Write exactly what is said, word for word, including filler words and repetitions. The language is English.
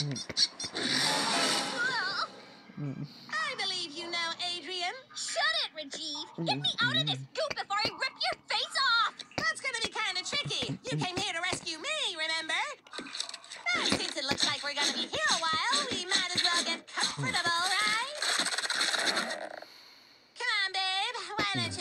I believe you now, Adrian. Shut it, Rajiv. Get me out of this goop before I rip your face off. That's gonna be kind of tricky. You came here to rescue me, remember? Now, since it looks like we're gonna be here a while, we might as well get comfortable, right? Come on, babe. Why don't you